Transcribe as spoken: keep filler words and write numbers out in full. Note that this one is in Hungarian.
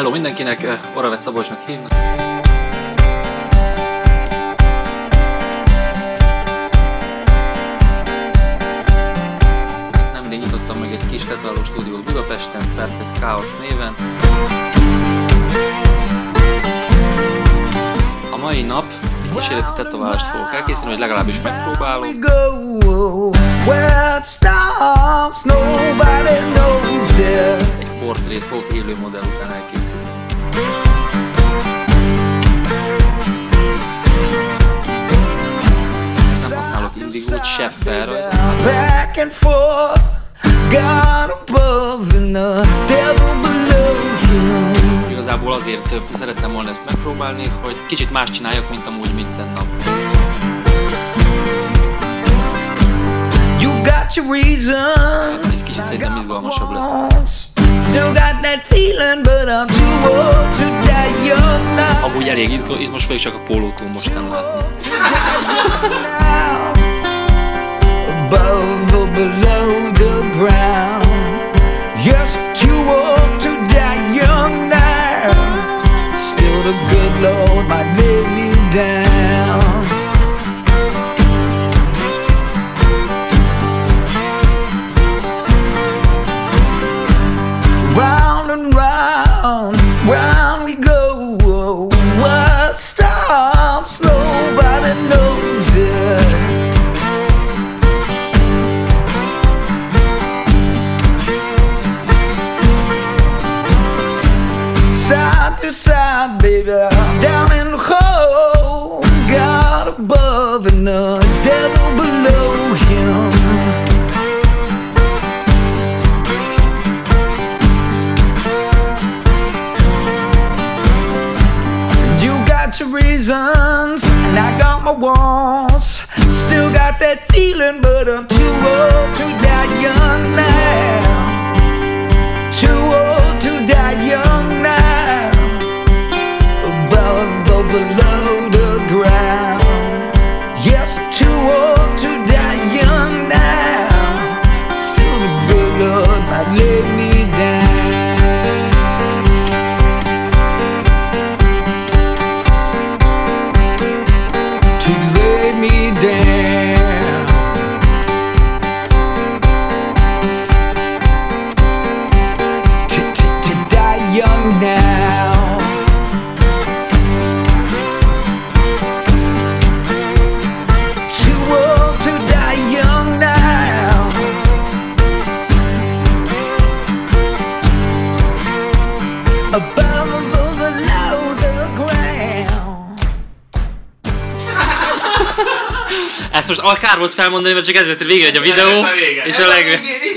Hello mindenkinek, Oravec Szabolcsnak hívnak. Nemrég nyitottam meg egy kis tetováló stúdiót Budapesten, Perfect Chaos néven. A mai nap egy kísérleti tetoválást fogok elkészíteni, hogy legalábbis megpróbálom. Egy portrét fogok élő modell után elkészíteni. Nem használok indigót, se felrajzot. Igazából azért szerettem volna ezt megpróbálni, hogy kicsit más csináljak, mint amúgy minden nap. Hát, ez kicsit szerintem izgalmasabb lesz. Amúgy elég izmos vagyok, csak a pólótól most nem látni. Side, baby, down in the hole, God above and the devil below him. You got your reasons, and I got my wants. Still got that feeling, but I'm too old to die young now. Too old to die young now. Below the ground. Yes, I'm too old to die young now. Still the good Lord might lay me down. To lay me down. To, to, to die young now. Ezt most kár volt felmondani, mert csak ez lett, hogy végre egy a videó, és a legvége.